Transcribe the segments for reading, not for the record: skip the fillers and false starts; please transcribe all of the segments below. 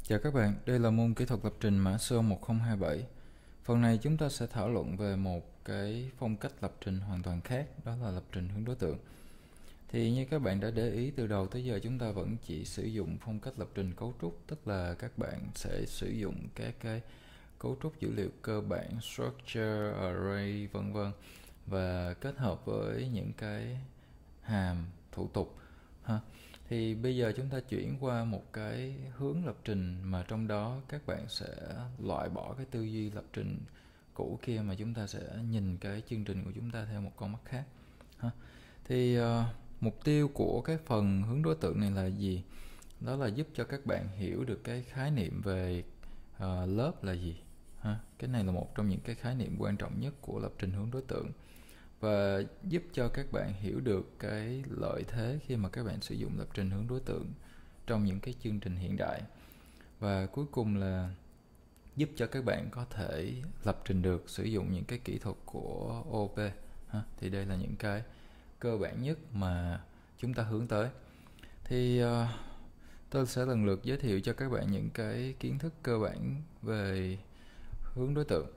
Chào các bạn, đây là môn kỹ thuật lập trình mã số 1027. Phần này chúng ta sẽ thảo luận về một cái phong cách lập trình hoàn toàn khác, đó là lập trình hướng đối tượng. Thì như các bạn đã để ý từ đầu tới giờ chúng ta vẫn chỉ sử dụng phong cách lập trình cấu trúc, tức là các bạn sẽ sử dụng các cái cấu trúc dữ liệu cơ bản, structure, array, vân vân, và kết hợp với những cái hàm, thủ tục ha. Thì bây giờ chúng ta chuyển qua một cái hướng lập trình mà trong đó các bạn sẽ loại bỏ cái tư duy lập trình cũ kia, mà chúng ta sẽ nhìn cái chương trình của chúng ta theo một con mắt khác ha. Thì mục tiêu của cái phần hướng đối tượng này là gì? Đó là giúp cho các bạn hiểu được cái khái niệm về lớp là gì ha. Cái này là một trong những cái khái niệm quan trọng nhất của lập trình hướng đối tượng, và giúp cho các bạn hiểu được cái lợi thế khi mà các bạn sử dụng lập trình hướng đối tượng trong những cái chương trình hiện đại. Và cuối cùng là giúp cho các bạn có thể lập trình được sử dụng những cái kỹ thuật của OOP ha. Thì đây là những cái cơ bản nhất mà chúng ta hướng tới. Thì tôi sẽ lần lượt giới thiệu cho các bạn những cái kiến thức cơ bản về hướng đối tượng.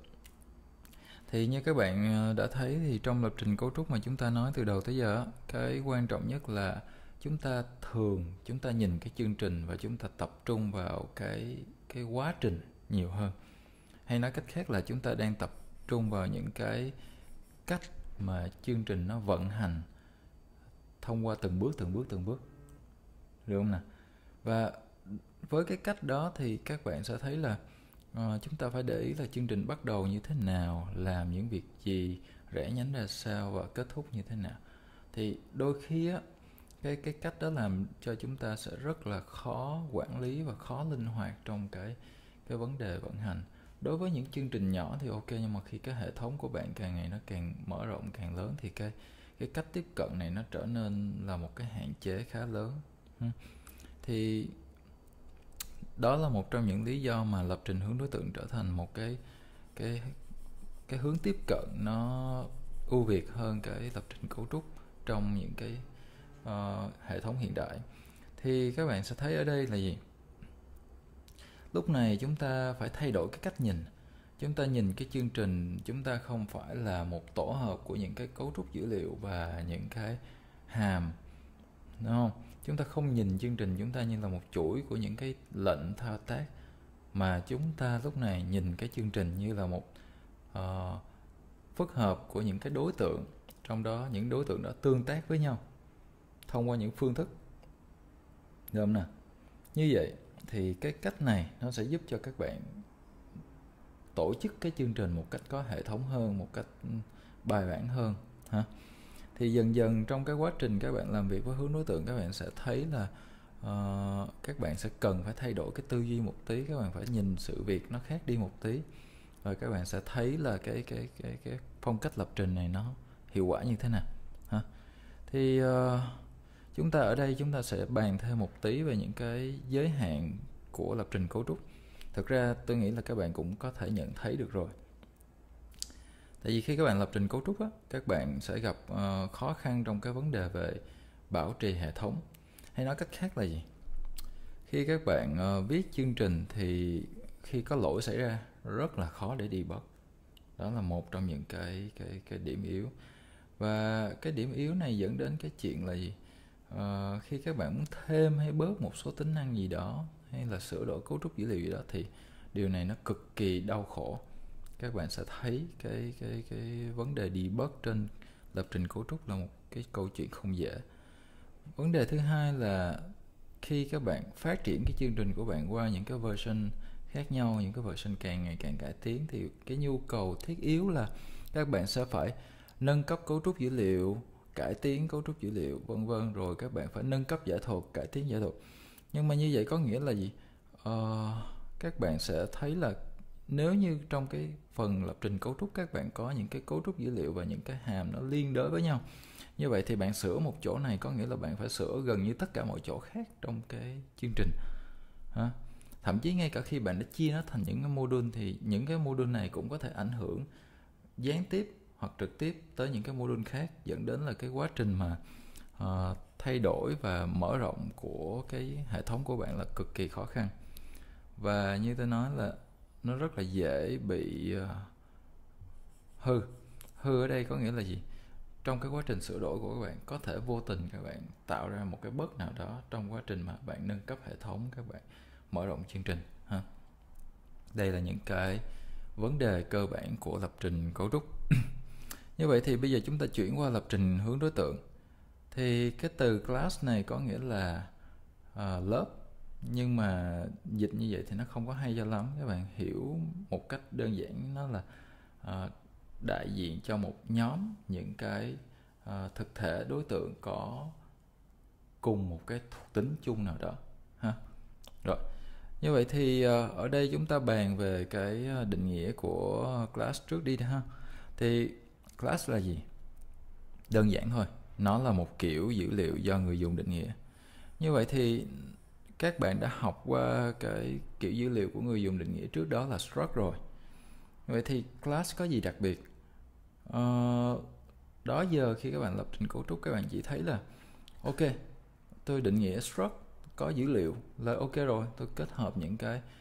Thì như các bạn đã thấy thì trong lập trình cấu trúc mà chúng ta nói từ đầu tới giờ, cái quan trọng nhất là chúng ta nhìn cái chương trình và chúng ta tập trung vào cái quá trình nhiều hơn. Hay nói cách khác là chúng ta đang tập trung vào những cái cách mà chương trình nó vận hành thông qua từng bước. Được không nào? Và với cái cách đó thì các bạn sẽ thấy là chúng ta phải để ý là chương trình bắt đầu như thế nào, làm những việc gì, rẽ nhánh ra sao và kết thúc như thế nào. Thì đôi khi á, cái cách đó làm cho chúng ta sẽ rất là khó quản lý và khó linh hoạt trong cái vấn đề vận hành. Đối với những chương trình nhỏ thì ok, nhưng mà khi cái hệ thống của bạn càng ngày nó càng mở rộng, càng lớn, thì cái cách tiếp cận này nó trở nên là một cái hạn chế khá lớn. Thì đó là một trong những lý do mà lập trình hướng đối tượng trở thành một cái hướng tiếp cận nó ưu việt hơn cái lập trình cấu trúc trong những cái hệ thống hiện đại. Thì các bạn sẽ thấy ở đây là gì? Lúc này chúng ta phải thay đổi cái cách nhìn. Chúng ta nhìn cái chương trình, chúng ta không phải là một tổ hợp của những cái cấu trúc dữ liệu và những cái hàm, đúng không? Chúng ta không nhìn chương trình chúng ta như là một chuỗi của những cái lệnh thao tác, mà chúng ta lúc này nhìn cái chương trình như là một phức hợp của những cái đối tượng, trong đó những đối tượng đó tương tác với nhau thông qua những phương thức, được không nào? Như vậy thì cái cách này nó sẽ giúp cho các bạn tổ chức cái chương trình một cách có hệ thống hơn, một cách bài bản hơn ha. Thì dần dần trong cái quá trình các bạn làm việc với hướng đối tượng, các bạn sẽ thấy là các bạn sẽ cần phải thay đổi cái tư duy một tí, các bạn phải nhìn sự việc nó khác đi một tí, và các bạn sẽ thấy là cái phong cách lập trình này nó hiệu quả như thế nào ha. Thì chúng ta ở đây chúng ta sẽ bàn thêm một tí về những cái giới hạn của lập trình cấu trúc. Thực ra tôi nghĩ là các bạn cũng có thể nhận thấy được rồi. Tại vì khi các bạn lập trình cấu trúc á, các bạn sẽ gặp khó khăn trong cái vấn đề về bảo trì hệ thống. Hay nói cách khác là gì? Khi các bạn viết chương trình thì khi có lỗi xảy ra rất là khó để debug. Đó là một trong những cái điểm yếu. Và cái điểm yếu này dẫn đến cái chuyện là gì? Khi các bạn muốn thêm hay bớt một số tính năng gì đó, hay là sửa đổi cấu trúc dữ liệu gì đó, thì điều này nó cực kỳ đau khổ. Các bạn sẽ thấy cái vấn đề debug trên lập trình cấu trúc là một cái câu chuyện không dễ. Vấn đề thứ hai là khi các bạn phát triển cái chương trình của bạn qua những cái version khác nhau, những cái version càng ngày càng cải tiến, thì cái nhu cầu thiết yếu là các bạn sẽ phải nâng cấp cấu trúc dữ liệu, cải tiến cấu trúc dữ liệu, vân vân, rồi các bạn phải nâng cấp giải thuật, cải tiến giải thuật. Nhưng mà như vậy có nghĩa là gì? Các bạn sẽ thấy là nếu như trong cái phần lập trình cấu trúc các bạn có những cái cấu trúc dữ liệu và những cái hàm nó liên đới với nhau, như vậy thì bạn sửa một chỗ này có nghĩa là bạn phải sửa gần như tất cả mọi chỗ khác trong cái chương trình ha. Thậm chí ngay cả khi bạn đã chia nó thành những cái module, thì những cái module này cũng có thể ảnh hưởng gián tiếp hoặc trực tiếp tới những cái module khác, dẫn đến là cái quá trình mà thay đổi và mở rộng của cái hệ thống của bạn là cực kỳ khó khăn. Và như tôi nói là nó rất là dễ bị hư. Hư ở đây có nghĩa là gì? Trong cái quá trình sửa đổi của các bạn, có thể vô tình các bạn tạo ra một cái bug nào đó trong quá trình mà bạn nâng cấp hệ thống, các bạn mở rộng chương trình ha. Đây là những cái vấn đề cơ bản của lập trình cấu trúc. Như vậy thì bây giờ chúng ta chuyển qua lập trình hướng đối tượng. Thì cái từ class này có nghĩa là lớp, nhưng mà dịch như vậy thì nó không có hay cho lắm. Các bạn hiểu một cách đơn giản, nó là đại diện cho một nhóm những cái thực thể đối tượng có cùng một cái thuộc tính chung nào đó ha. Rồi, như vậy thì ở đây chúng ta bàn về cái định nghĩa của class trước đi ha. Thì class là gì? Đơn giản thôi, nó là một kiểu dữ liệu do người dùng định nghĩa. Như vậy thì các bạn đã học qua cái kiểu dữ liệu của người dùng định nghĩa trước đó là struct rồi. Vậy thì class có gì đặc biệt? Đó giờ khi các bạn lập trình cấu trúc, các bạn chỉ thấy là ok, tôi định nghĩa struct có dữ liệu là ok rồi, tôi kết hợp những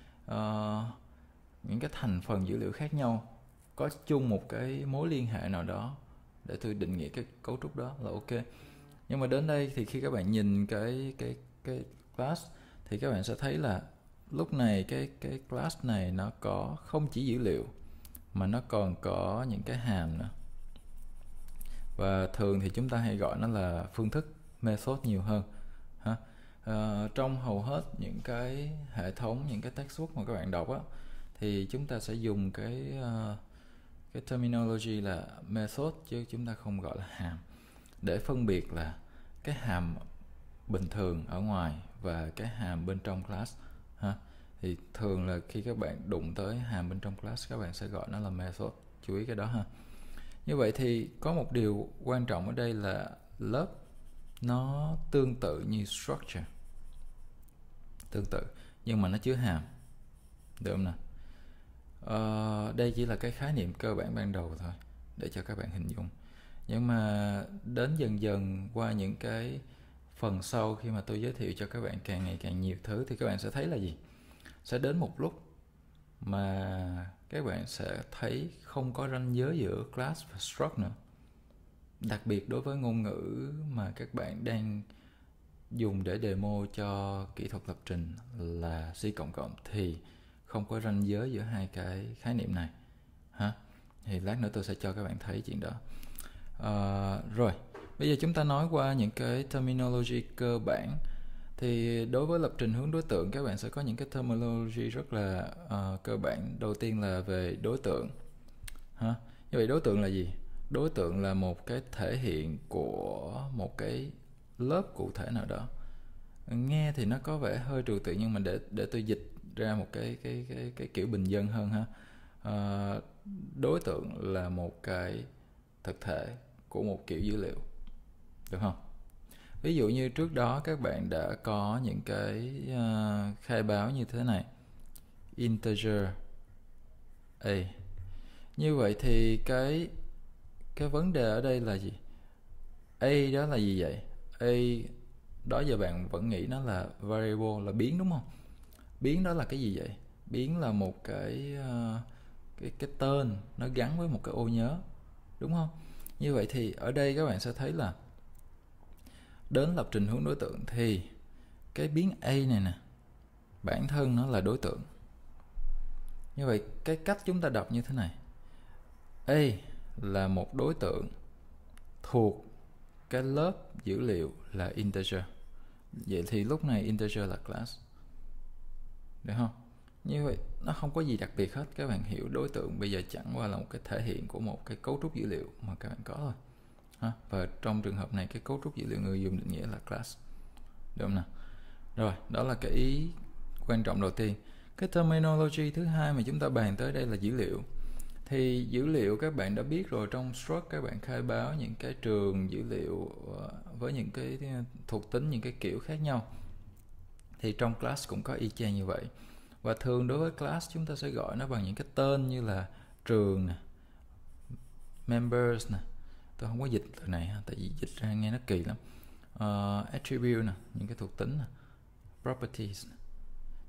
cái thành phần dữ liệu khác nhau có chung một cái mối liên hệ nào đó để tôi định nghĩa cái cấu trúc đó là ok. Nhưng mà đến đây thì khi các bạn nhìn cái class thì các bạn sẽ thấy là lúc này cái class này nó có không chỉ dữ liệu mà nó còn có những cái hàm nữa. Và thường thì chúng ta hay gọi nó là phương thức, method nhiều hơn ha. Trong hầu hết những cái hệ thống, những cái textbook mà các bạn đọc á, thì chúng ta sẽ dùng cái terminology là method chứ chúng ta không gọi là hàm, để phân biệt là cái hàm bình thường ở ngoài và cái hàm bên trong class ha. Thì thường là khi các bạn đụng tới hàm bên trong class, các bạn sẽ gọi nó là method, chú ý cái đó ha. Như vậy thì có một điều quan trọng ở đây là lớp nó tương tự như structure, tương tự nhưng mà nó chứa hàm, được không nào? Đây chỉ là cái khái niệm cơ bản ban đầu thôi để cho các bạn hình dung. Nhưng mà đến dần dần qua những cái phần sau, khi mà tôi giới thiệu cho các bạn càng ngày càng nhiều thứ, thì các bạn sẽ thấy là gì? Sẽ đến một lúc mà các bạn sẽ thấy không có ranh giới giữa class và struct nữa. Đặc biệt đối với ngôn ngữ mà các bạn đang dùng để demo cho kỹ thuật lập trình là C++, thì không có ranh giới giữa hai cái khái niệm này ha. Thì lát nữa tôi sẽ cho các bạn thấy chuyện đó. Rồi, bây giờ chúng ta nói qua những cái terminology cơ bản. Thì đối với lập trình hướng đối tượng, các bạn sẽ có những cái terminology rất là cơ bản. Đầu tiên là về đối tượng ha. Như vậy đối tượng là gì? Đối tượng là một cái thể hiện của một cái lớp cụ thể nào đó. Nghe thì nó có vẻ hơi trừu tượng, nhưng mà để tôi dịch ra một cái kiểu bình dân hơn ha. Đối tượng là một cái thực thể của một kiểu dữ liệu, được không? Ví dụ như trước đó các bạn đã có những cái khai báo như thế này: integer a. Như vậy thì cái vấn đề ở đây là gì? A đó là gì vậy? A đó giờ bạn vẫn nghĩ nó là variable, là biến, đúng không? Biến đó là cái gì vậy? Biến là một cái tên nó gắn với một cái ô nhớ, đúng không? Như vậy thì ở đây các bạn sẽ thấy là đến lập trình hướng đối tượng thì cái biến A này nè, bản thân nó là đối tượng. Như vậy cái cách chúng ta đọc như thế này: A là một đối tượng thuộc cái lớp dữ liệu là integer. Vậy thì lúc này integer là class, được không? Như vậy nó không có gì đặc biệt hết. Các bạn hiểu đối tượng bây giờ chẳng qua là một cái thể hiện của một cái cấu trúc dữ liệu mà các bạn có thôi ha. Và trong trường hợp này cái cấu trúc dữ liệu người dùng định nghĩa là class, được không nào? Rồi, đó là cái ý quan trọng đầu tiên. Cái terminology thứ hai mà chúng ta bàn tới đây là dữ liệu. Thì dữ liệu các bạn đã biết rồi, trong struct các bạn khai báo những cái trường dữ liệu với những cái thuộc tính, những cái kiểu khác nhau. Thì trong class cũng có y chang như vậy. Và thường đối với class chúng ta sẽ gọi nó bằng những cái tên như là trường nè, members nè. Tôi không có dịch từ này tại vì dịch ra nghe nó kỳ lắm. Attribute nè, những cái thuộc tính nè, properties nè.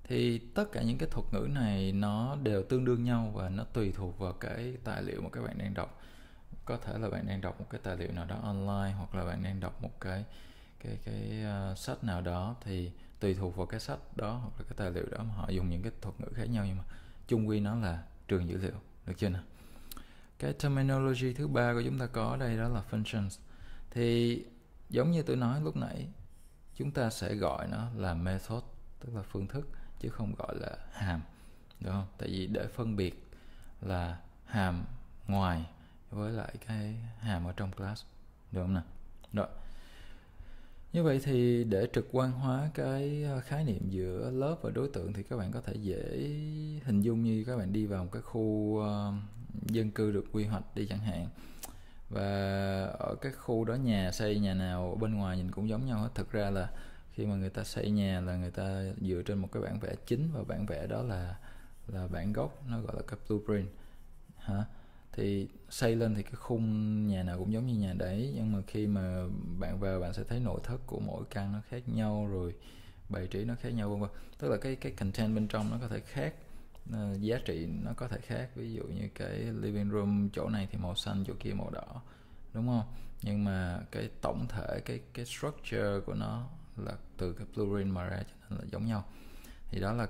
Thì tất cả những cái thuật ngữ này nó đều tương đương nhau và nó tùy thuộc vào cái tài liệu mà các bạn đang đọc. Có thể là bạn đang đọc một cái tài liệu nào đó online, hoặc là bạn đang đọc một cái sách nào đó, thì tùy thuộc vào cái sách đó hoặc là cái tài liệu đó mà họ dùng những cái thuật ngữ khác nhau, nhưng mà chung quy nó là trường dữ liệu, được chưa nào? Cái terminology thứ ba của chúng ta có ở đây đó là functions. Thì giống như tôi nói lúc nãy, chúng ta sẽ gọi nó là method, tức là phương thức, chứ không gọi là hàm, được không? Tại vì để phân biệt là hàm ngoài với lại cái hàm ở trong class, được không nào? Rồi. Như vậy thì để trực quan hóa cái khái niệm giữa lớp và đối tượng thì các bạn có thể dễ hình dung như các bạn đi vào một cái khu dân cư được quy hoạch đi chẳng hạn, và ở cái khu đó nhà xây nhà nào ở bên ngoài nhìn cũng giống nhau hết. Thực ra là khi mà người ta xây nhà là người ta dựa trên một cái bản vẽ chính, và bản vẽ đó là bản gốc, nó gọi là cái blueprint hả. Thì xây lên thì cái khung nhà nào cũng giống như nhà đấy, nhưng mà khi mà bạn vào bạn sẽ thấy nội thất của mỗi căn nó khác nhau, rồi bày trí nó khác nhau, vân vân. Tức là cái content bên trong nó có thể khác, giá trị nó có thể khác. Ví dụ như cái living room chỗ này thì màu xanh, chỗ kia màu đỏ, đúng không? Nhưng mà cái tổng thể, cái structure của nó là từ cái blueprint mà ra, cho nên là giống nhau. Thì đó là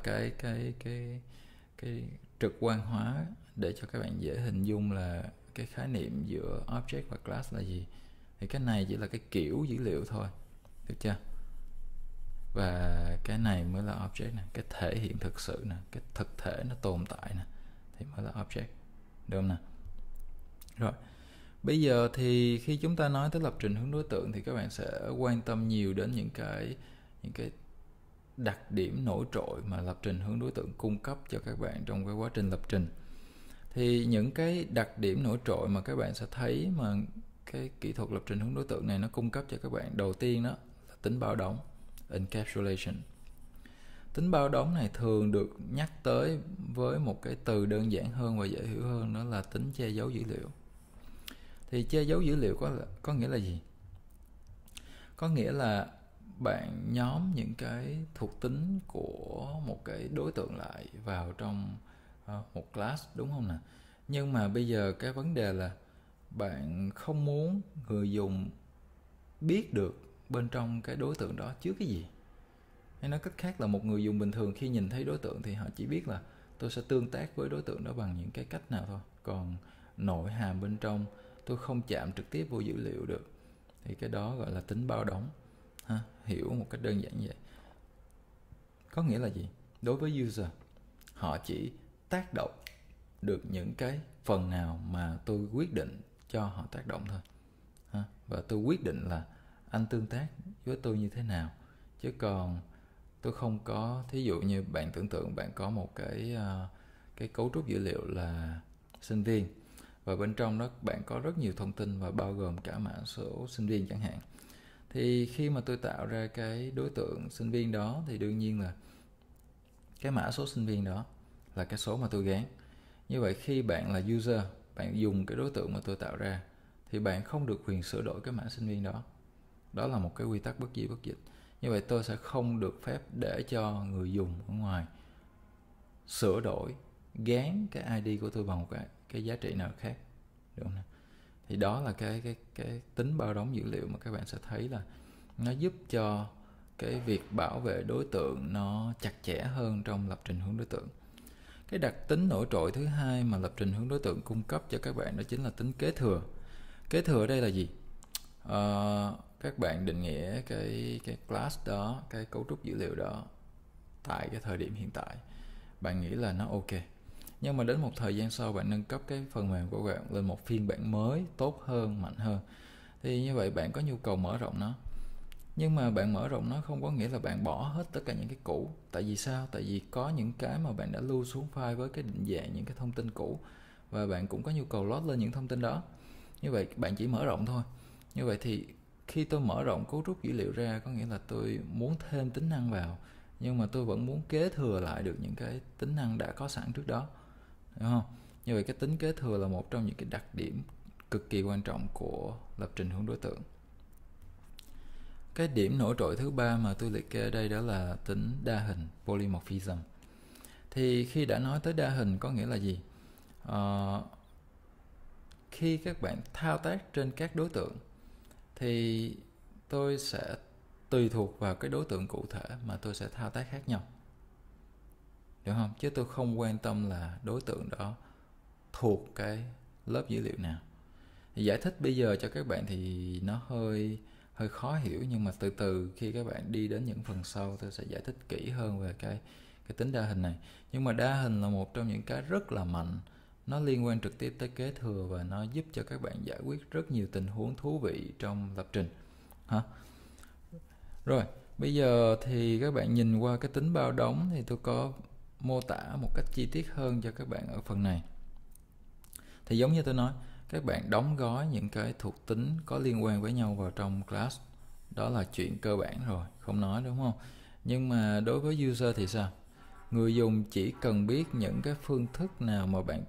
cái trực quan hóa để cho các bạn dễ hình dung là cái khái niệm giữa object và class là gì. Thì cái này chỉ là cái kiểu dữ liệu thôi, được chưa? Và cái này mới là object nè, cái thể hiện thực sự nè, cái thực thể nó tồn tại nè, thì mới là object, được không nè? Rồi, bây giờ thì khi chúng ta nói tới lập trình hướng đối tượng thì các bạn sẽ quan tâm nhiều đến những cái đặc điểm nổi trội mà lập trình hướng đối tượng cung cấp cho các bạn trong cái quá trình lập trình. Thì những cái đặc điểm nổi trội mà các bạn sẽ thấy mà cái kỹ thuật lập trình hướng đối tượng này nó cung cấp cho các bạn, đầu tiên đó là tính bao đóng, encapsulation. Tính bao đóng này thường được nhắc tới với một cái từ đơn giản hơn và dễ hiểu hơn, đó là tính che giấu dữ liệu. Thì che giấu dữ liệu có nghĩa là gì? Có nghĩa là bạn nhóm những cái thuộc tính của một cái đối tượng lại vào trong một class, đúng không nè? Nhưng mà bây giờ cái vấn đề là bạn không muốn người dùng biết được bên trong cái đối tượng đó chứa cái gì. Hay nói cách khác là một người dùng bình thường khi nhìn thấy đối tượng thì họ chỉ biết là tôi sẽ tương tác với đối tượng đó bằng những cái cách nào thôi. Còn nội hàm bên trong tôi không chạm trực tiếp vô dữ liệu được. Thì cái đó gọi là tính bao đóng. Hiểu một cách đơn giản vậy. Có nghĩa là gì? Đối với user, họ chỉ tác động được những cái phần nào mà tôi quyết định cho họ tác động thôi. Và tôi quyết định là anh tương tác với tôi như thế nào. Chứ còn tôi không có, thí dụ như bạn tưởng tượng bạn có một cái cấu trúc dữ liệu là sinh viên, và bên trong đó bạn có rất nhiều thông tin và bao gồm cả mã số sinh viên chẳng hạn. Thì khi mà tôi tạo ra cái đối tượng sinh viên đó thì đương nhiên là cái mã số sinh viên đó là cái số mà tôi gán. Như vậy khi bạn là user, bạn dùng cái đối tượng mà tôi tạo ra thì bạn không được quyền sửa đổi cái mã sinh viên đó. Đó là một cái quy tắc bất di bất dịch. Như vậy tôi sẽ không được phép để cho người dùng ở ngoài sửa đổi, gán cái ID của tôi bằng một cái giá trị nào khác, được không? Thì đó là cái tính bao đóng dữ liệu mà các bạn sẽ thấy là nó giúp cho cái việc bảo vệ đối tượng nó chặt chẽ hơn trong lập trình hướng đối tượng. Cái đặc tính nổi trội thứ hai mà lập trình hướng đối tượng cung cấp cho các bạn đó chính là tính kế thừa. Kế thừa ở đây là gì? Các bạn định nghĩa cái class đó, cái cấu trúc dữ liệu đó tại cái thời điểm hiện tại, bạn nghĩ là nó ok. Nhưng mà đến một thời gian sau bạn nâng cấp cái phần mềm của bạn lên một phiên bản mới, tốt hơn, mạnh hơn. Thì như vậy bạn có nhu cầu mở rộng nó. Nhưng mà bạn mở rộng nó không có nghĩa là bạn bỏ hết tất cả những cái cũ. Tại vì sao? Tại vì có những cái mà bạn đã lưu xuống file với cái định dạng những cái thông tin cũ, và bạn cũng có nhu cầu load lên những thông tin đó. Như vậy bạn chỉ mở rộng thôi. Như vậy thì khi tôi mở rộng cấu trúc dữ liệu ra, có nghĩa là tôi muốn thêm tính năng vào, nhưng mà tôi vẫn muốn kế thừa lại được những cái tính năng đã có sẵn trước đó, đúng không? Như vậy cái tính kế thừa là một trong những cái đặc điểm cực kỳ quan trọng của lập trình hướng đối tượng. Cái điểm nổi trội thứ ba mà tôi liệt kê ở đây đó là tính đa hình, polymorphism. Thì khi đã nói tới đa hình có nghĩa là gì? Khi các bạn thao tác trên các đối tượng thì tôi sẽ tùy thuộc vào cái đối tượng cụ thể mà tôi sẽ thao tác khác nhau, được không? Chứ tôi không quan tâm là đối tượng đó thuộc cái lớp dữ liệu nào. Thì giải thích bây giờ cho các bạn thì nó hơi khó hiểu, nhưng mà từ từ khi các bạn đi đến những phần sau tôi sẽ giải thích kỹ hơn về cái tính đa hình này. Nhưng mà đa hình là một trong những cái rất là mạnh, nó liên quan trực tiếp tới kế thừa và nó giúp cho các bạn giải quyết rất nhiều tình huống thú vị trong lập trình hả? Rồi bây giờ thì các bạn nhìn qua cái tính bao đóng thì tôi có mô tả một cách chi tiết hơn cho các bạn ở phần này. Thì giống như tôi nói, các bạn đóng gói những cái thuộc tính có liên quan với nhau vào trong class, đó là chuyện cơ bản rồi, không nói đúng không? Nhưng mà đối với user thì sao? Người dùng chỉ cần biết những cái phương thức nào mà bạn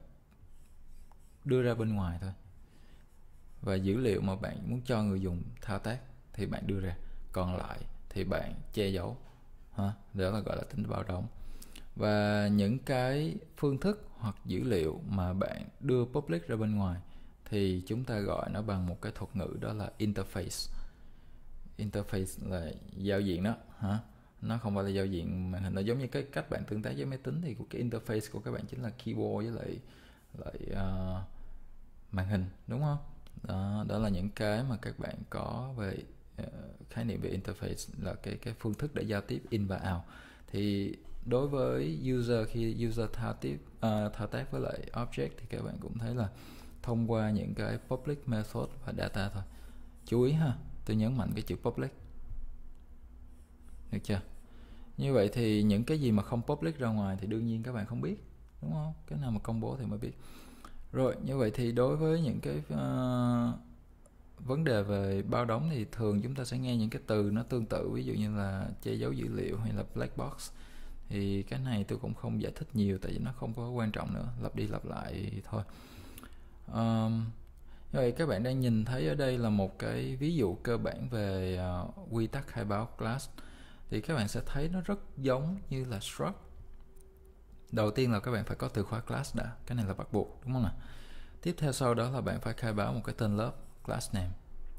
đưa ra bên ngoài thôi, và dữ liệu mà bạn muốn cho người dùng thao tác thì bạn đưa ra, còn lại thì bạn che giấu ha, đó là gọi là tính bao đóng. Và những cái phương thức hoặc dữ liệu mà bạn đưa public ra bên ngoài thì chúng ta gọi nó bằng một cái thuật ngữ, đó là interface. Interface là giao diện đó hả? Nó không phải là giao diện màn hình, nó giống như cái cách bạn tương tác với máy tính thì cái interface của các bạn chính là keyboard với lại màn hình, đúng không? Đó là những cái mà các bạn có về khái niệm về interface, là cái phương thức để giao tiếp in và out. Thì đối với user, khi user thao tác với lại object thì các bạn cũng thấy là thông qua những cái public method và data thôi. Chú ý ha, tôi nhấn mạnh cái chữ public, được chưa? Như vậy thì những cái gì mà không public ra ngoài thì đương nhiên các bạn không biết, đúng không? Cái nào mà công bố thì mới biết. Rồi, như vậy thì đối với những cái vấn đề về bao đóng thì thường chúng ta sẽ nghe những cái từ nó tương tự, ví dụ như là che giấu dữ liệu hay là black box. Thì cái này tôi cũng không giải thích nhiều tại vì nó không có quan trọng nữa, lặp đi lặp lại thôi. Như vậy các bạn đang nhìn thấy ở đây là một cái ví dụ cơ bản về quy tắc khai báo class. Thì các bạn sẽ thấy nó rất giống như là struct. Đầu tiên là các bạn phải có từ khóa class đã, cái này là bắt buộc, đúng không nào? Tiếp theo sau đó là bạn phải khai báo một cái tên lớp, class name.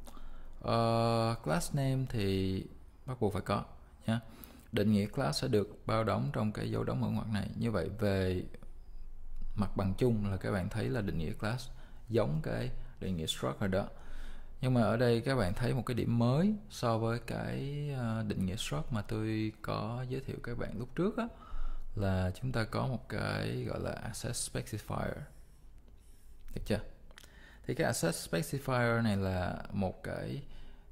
Class name thì bắt buộc phải có nhé. Định nghĩa class sẽ được bao đóng trong cái dấu đóng mở ngoặc này. Như vậy về mặt bằng chung là các bạn thấy là định nghĩa class giống cái định nghĩa struct rồi đó. Nhưng mà ở đây các bạn thấy một cái điểm mới so với cái định nghĩa struct mà tôi có giới thiệu các bạn lúc trước á, là chúng ta có một cái gọi là access specifier, được chưa? Thì cái access specifier này là một cái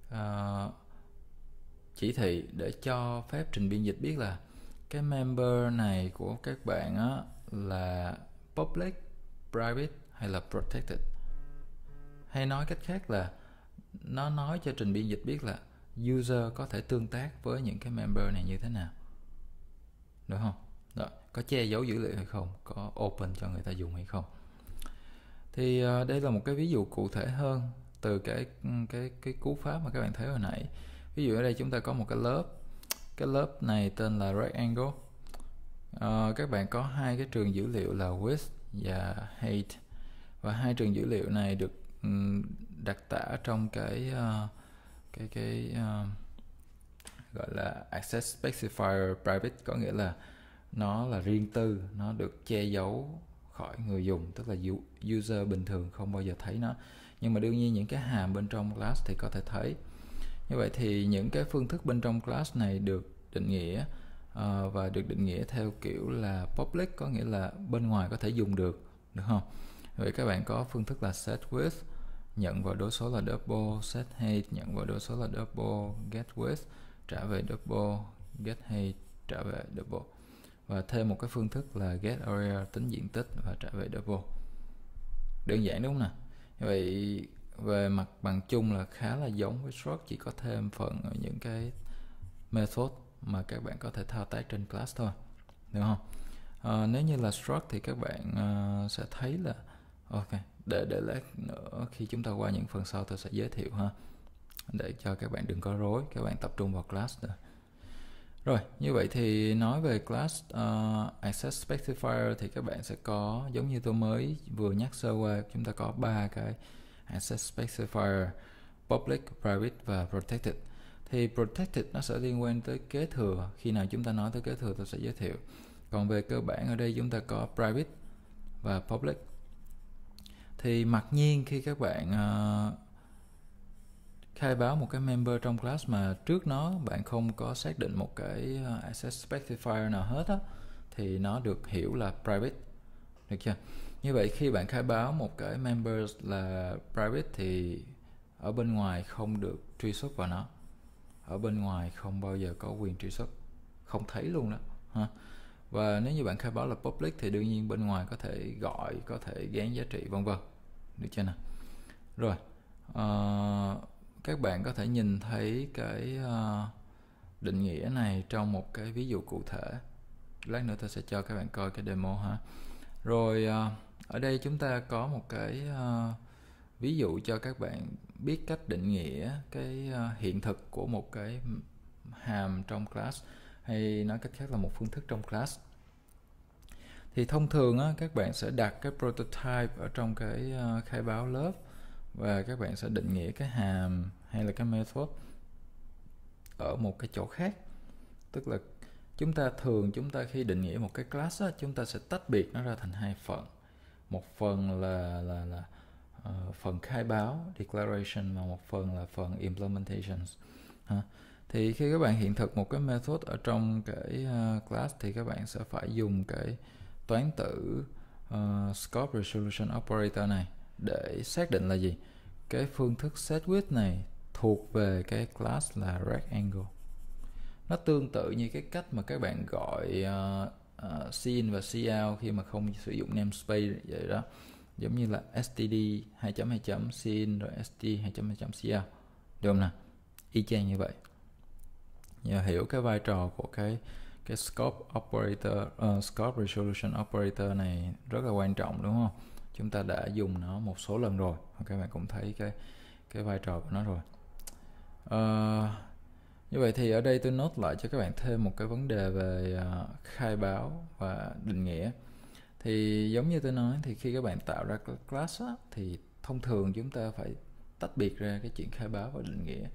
chỉ thị để cho phép trình biên dịch biết là cái member này của các bạn á là public, private hay là protected. Hay nói cách khác là nó nói cho trình biên dịch biết là user có thể tương tác với những cái member này như thế nào, được không? Đó, có che giấu dữ liệu hay không, có open cho người ta dùng hay không. Thì đây là một cái ví dụ cụ thể hơn từ cái cú pháp mà các bạn thấy hồi nãy. Ví dụ ở đây chúng ta có một cái lớp này tên là rectangle. Các bạn có hai cái trường dữ liệu là width và height, và hai trường dữ liệu này được đặc tả trong cái gọi là access specifier private, có nghĩa là nó là riêng tư, nó được che giấu khỏi người dùng, tức là user bình thường không bao giờ thấy nó, nhưng mà đương nhiên những cái hàm bên trong class thì có thể thấy. Như vậy thì những cái phương thức bên trong class này được định nghĩa và được định nghĩa theo kiểu là public, có nghĩa là bên ngoài có thể dùng được không? Vậy các bạn có phương thức là set width, nhận vào đối số là double, set height, nhận vào đối số là double, get width, trả về double, get height, trả về double. Và thêm một cái phương thức là get area, tính diện tích và trả về double. Đơn giản đúng không nào? Vậy về mặt bằng chung là khá là giống với struct, chỉ có thêm phần ở những cái method mà các bạn có thể thao tác trên class thôi, được không? Nếu như là struct thì các bạn sẽ thấy là ok, để lát nữa khi chúng ta qua những phần sau tôi sẽ giới thiệu ha, để cho các bạn đừng có rối, các bạn tập trung vào class nữa. Rồi, như vậy thì nói về class access specifier thì các bạn sẽ có, giống như tôi mới vừa nhắc sơ qua, chúng ta có 3 cái access specifier: public, private và protected. Thì protected nó sẽ liên quan tới kế thừa, khi nào chúng ta nói tới kế thừa tôi sẽ giới thiệu. Còn về cơ bản ở đây chúng ta có private và public. Thì mặc nhiên khi các bạn khai báo một cái member trong class mà trước nó bạn không có xác định một cái access specifier nào hết á, thì nó được hiểu là private, được chưa? Như vậy khi bạn khai báo một cái member là private thì ở bên ngoài không được truy xuất vào nó, ở bên ngoài không bao giờ có quyền truy xuất, không thấy luôn đó ha. Và nếu như bạn khai báo là public thì đương nhiên bên ngoài có thể gọi, có thể gán giá trị vân vân, được chưa nào? Rồi, các bạn có thể nhìn thấy cái định nghĩa này trong một cái ví dụ cụ thể. Lát nữa tôi sẽ cho các bạn coi cái demo ha. Rồi ở đây chúng ta có một cái ví dụ cho các bạn biết cách định nghĩa cái hiện thực của một cái hàm trong class, hay nói cách khác là một phương thức trong class. Thì thông thường á, các bạn sẽ đặt cái prototype ở trong cái khai báo lớp, và các bạn sẽ định nghĩa cái hàm hay là cái method ở một cái chỗ khác. Tức là chúng ta khi định nghĩa một cái class á, chúng ta sẽ tách biệt nó ra thành hai phần. Một phần là phần khai báo declaration, và một phần là phần implementation ha. Thì khi các bạn hiện thực một cái method ở trong cái class thì các bạn sẽ phải dùng cái toán tử scope resolution operator này để xác định là gì? Cái phương thức set width này thuộc về cái class là rectangle. Nó tương tự như cái cách mà các bạn gọi cin và cout khi mà không sử dụng namespace vậy đó, giống như là std 2.2. cin rồi st 2.2. cout, được không nào? Y chang như vậy. Nhờ hiểu cái vai trò của cái scope operator, scope resolution operator này rất là quan trọng, đúng không? Chúng ta đã dùng nó một số lần rồi, các bạn cũng thấy cái vai trò của nó rồi. Như vậy thì ở đây tôi note lại cho các bạn thêm một cái vấn đề về khai báo và định nghĩa. Thì giống như tôi nói, thì khi các bạn tạo ra class á, thì thông thường chúng ta phải tách biệt ra cái chuyện khai báo và định nghĩa.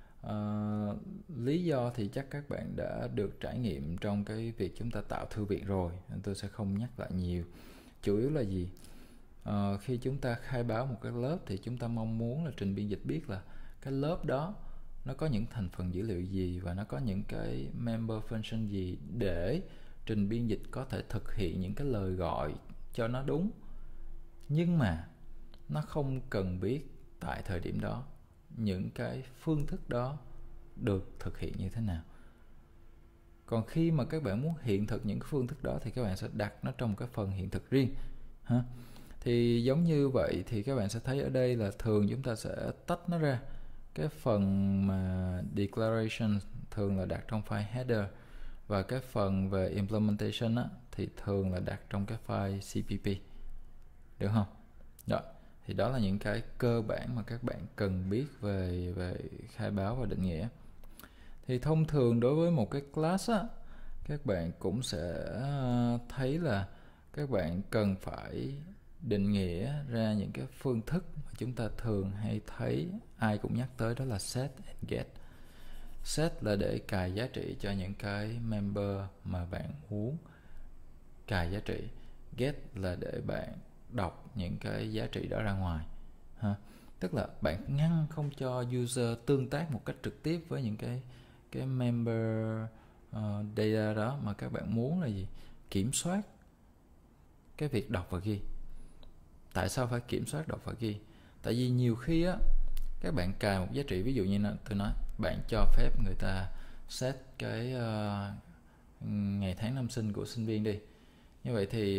Lý do thì chắc các bạn đã được trải nghiệm trong cái việc chúng ta tạo thư viện rồi, nên tôi sẽ không nhắc lại nhiều. Chủ yếu là gì? Khi chúng ta khai báo một cái lớp thì chúng ta mong muốn là trình biên dịch biết là cái lớp đó nó có những thành phần dữ liệu gì, và nó có những cái member function gì, để trình biên dịch có thể thực hiện những cái lời gọi cho nó đúng. Nhưng mà nó không cần biết tại thời điểm đó những cái phương thức đó được thực hiện như thế nào. Còn khi mà các bạn muốn hiện thực những cái phương thức đó thì các bạn sẽ đặt nó trong cái phần hiện thực riêng ha. Thì giống như vậy thì các bạn sẽ thấy ở đây là thường chúng ta sẽ tách nó ra. Cái phần mà declaration thường là đặt trong file header, và cái phần về implementation á, thì thường là đặt trong cái file cpp, được không? Đó, thì đó là những cái cơ bản mà các bạn cần biết về khai báo và định nghĩa. Thì thông thường đối với một cái class á, các bạn cũng sẽ thấy là các bạn cần phải định nghĩa ra những cái phương thức mà chúng ta thường hay thấy, ai cũng nhắc tới, đó là set and get. Set là để cài giá trị cho những cái member mà bạn muốn cài giá trị. Get là để bạn đọc những cái giá trị đó ra ngoài ha. Tức là bạn ngăn không cho user tương tác một cách trực tiếp với những cái member data đó, mà các bạn muốn là gì? Kiểm soát cái việc đọc và ghi. Tại sao phải kiểm soát đọc và ghi? Tại vì nhiều khi á, các bạn cài một giá trị, ví dụ như tôi nói bạn cho phép người ta set cái ngày tháng năm sinh của sinh viên đi. Như vậy thì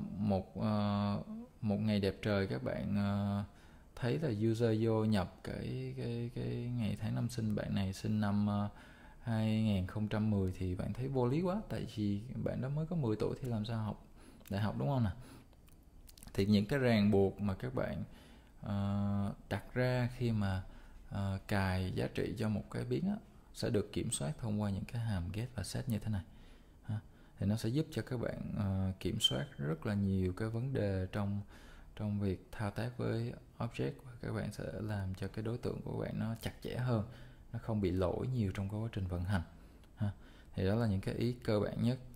một ngày đẹp trời các bạn thấy là user vô nhập cái ngày tháng năm sinh bạn này sinh năm 2010 thì bạn thấy vô lý quá, tại vì bạn đó mới có 10 tuổi thì làm sao học đại học, đúng không nào? Thì những cái ràng buộc mà các bạn đặt ra khi mà cài giá trị cho một cái biến á, sẽ được kiểm soát thông qua những cái hàm get và set như thế này. Thì nó sẽ giúp cho các bạn kiểm soát rất là nhiều cái vấn đề trong việc thao tác với object, và các bạn sẽ làm cho cái đối tượng của bạn nó chặt chẽ hơn, nó không bị lỗi nhiều trong cái quá trình vận hành. Thì đó là những cái ý cơ bản nhất